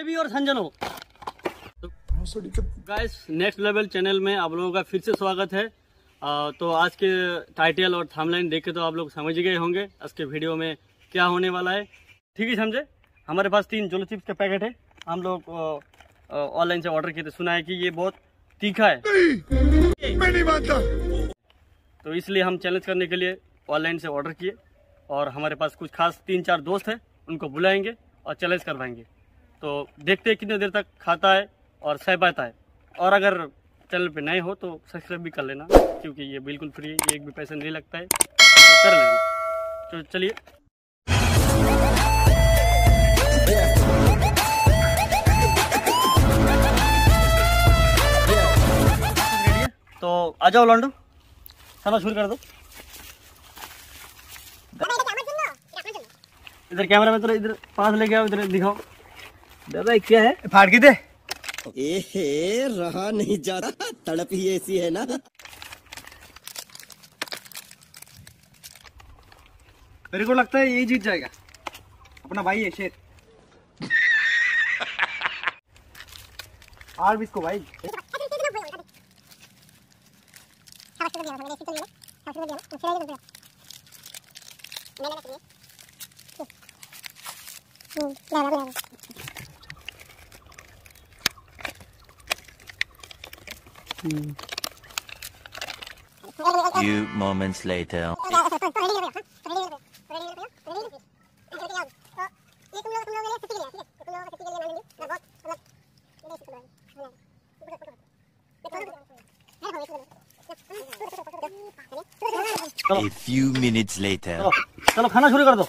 भी और संजन हो। गाइस नेक्स्ट लेवल चैनल में आप लोगों का फिर से स्वागत है। तो आज के टाइटल और थंबनेल देख के तो आप लोग समझ गए होंगे आज के वीडियो में क्या होने वाला है। ठीक है समझे। हमारे पास 3 जोलो चिप्स के पैकेट है। हम लोग ऑनलाइन से ऑर्डर किए थे। सुना है कि ये बहुत तीखा है। मैं नहीं मानता। तो इसलिए हम चैलेंज करने के लिए ऑनलाइन से ऑर्डर किए और हमारे पास कुछ खास 3-4 दोस्त हैं, उनको बुलाएंगे और चैलेंज करवाएंगे। तो देखते हैं कितने देर तक खाता है और सह पाता है। और अगर चैनल पे नए हो तो सब्सक्राइब भी कर लेना, क्योंकि ये बिल्कुल फ्री है, एक भी पैसा नहीं लगता है, तो कर लेना। तो चलिए। तो आ जाओ लॉन्डो, खाना शुरू कर दो। इधर कैमरा में तो इधर पास लेके आओ, इधर दिखाओ। दादा क्या है? फाड़ के दे। ए रहा नहीं जाता, तड़प ही ऐसी है ना। मेरे को लगता है यही जीत जाएगा, अपना भाई है शेर। और भी इसको भाई। Few moments later. A few minutes later. चलो खाना शुरू कर दो।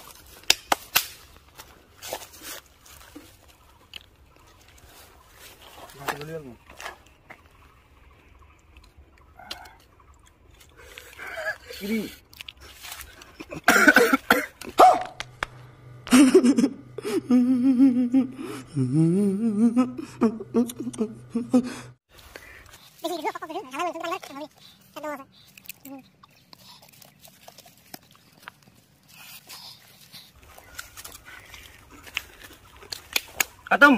खत्म।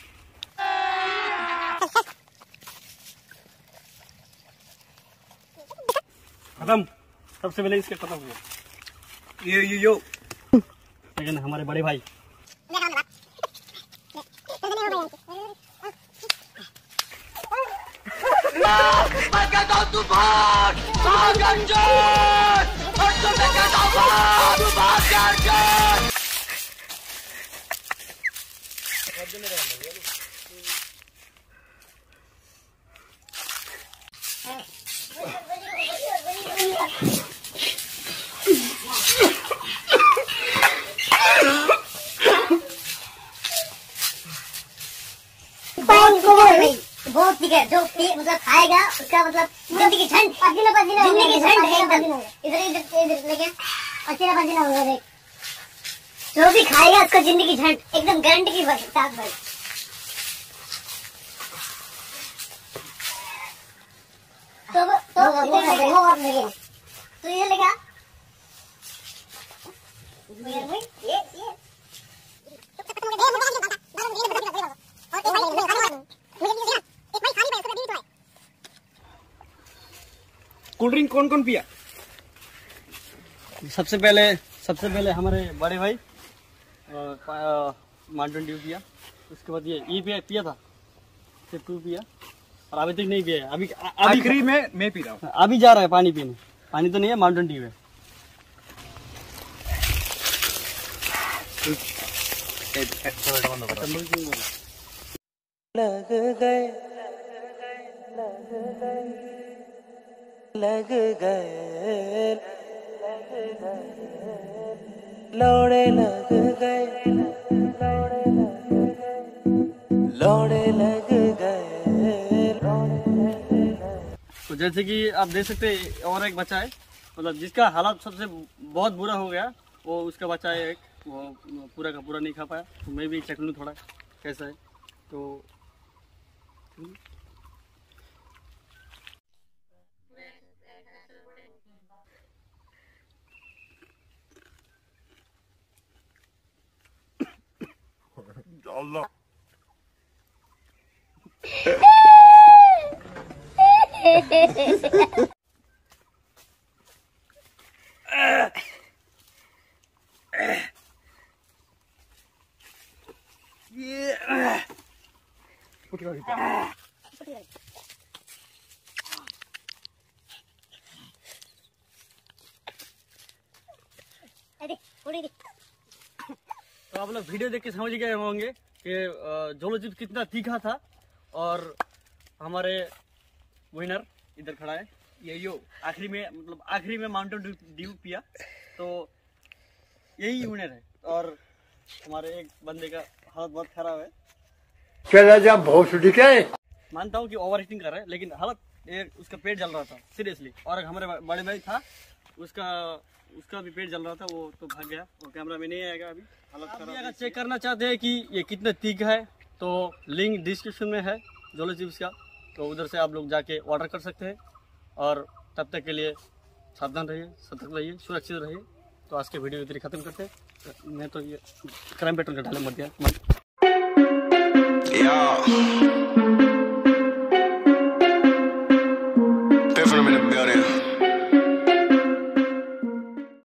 खत्म। सबसे पहले इसके खत्म हुआ। यो लेकिन हमारे बड़े भाई बहुत ठीक है। जो मतलब खाएगा उसका मतलब जिंदगी झंड जिंदगी झंड है एकदम। इधर इधर इधर लेके पसीना पसीना होगा देख। जो भी खाएगा उसका जिंदगी झंड एकदम गारंटी की बात भाई। तो ये लेगा कोल्ड ड्रिंक कौन कौन पिया? सबसे पहले हमारे बड़े भाई माउंटेन ड्यू पिया। उसके बाद ये पिया था, सिर्फ 2 पिया और अभी तक नहीं पिया है। अभी आखिरी में मैं पी रहा हूँ। अभी जा रहा है पानी पीने। पानी तो नहीं है, माउंटेन ड्यू है। लग गए लौड़े लग गए लौड़े लग गए। तो जैसे कि आप देख सकते हैं और एक बच्चा है, मतलब जिसका हालात सबसे बहुत बुरा हो गया, वो उसका बच्चा है एक, वो पूरा का पूरा नहीं खा पाया। तो मैं भी चख लूँ थोड़ा कैसा है। तो Allah तो आप लोग वीडियो देख के समझ गए होंगे कि जोलो चिप्स कितना तीखा था। और हमारे विनर इधर खड़ा है, ये यो आखिरी में माउंटेन ड्यू पिया, तो यही विनर है। और हमारे एक बंदे का हालत बहुत खराब है, मानता हूँ कि ओवर ईटिंग कर रहा है, लेकिन हालत उसका पेट जल रहा था सीरियसली। और हमारे बड़े भाई था, उसका भी पेट जल रहा था, वो तो भाग गया, वो कैमरा में नहीं आएगा अभी। हालत खराब। अगर चेक करना चाहते हैं कि ये कितना तीखा है तो लिंक डिस्क्रिप्शन में है जोलो चिप्स का, तो उधर से आप लोग जाके ऑर्डर कर सकते हैं। और तब तक के लिए सावधान रहिए, सतर्क रहिए, सुरक्षित रहिए। तो आज के वीडियो इतनी खत्म करते हैं। मैं तो ये क्राइम पेट्रोल का डाले मत दिया।